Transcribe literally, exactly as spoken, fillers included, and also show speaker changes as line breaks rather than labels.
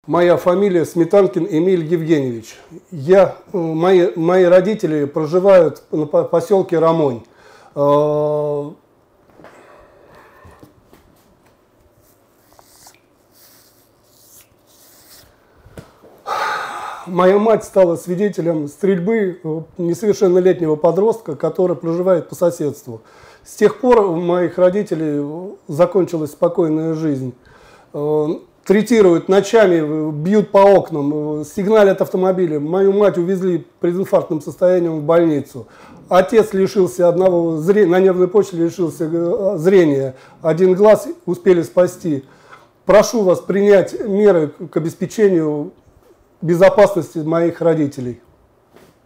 Моя фамилия Сметанкин Эмиль Евгеньевич. Я, мои, мои родители проживают на поселке Ромонь. Моя мать стала свидетелем стрельбы несовершеннолетнего подростка, который проживает по соседству. С тех пор у моих родителей закончилась спокойная жизнь. Третируют ночами, бьют по окнам, сигналят автомобили. Мою мать увезли в прединфарктном состоянии в больницу. Отец лишился одного зрения, на нервной почве лишился зрения. Один глаз успели спасти. Прошу вас принять меры к обеспечению безопасности моих родителей.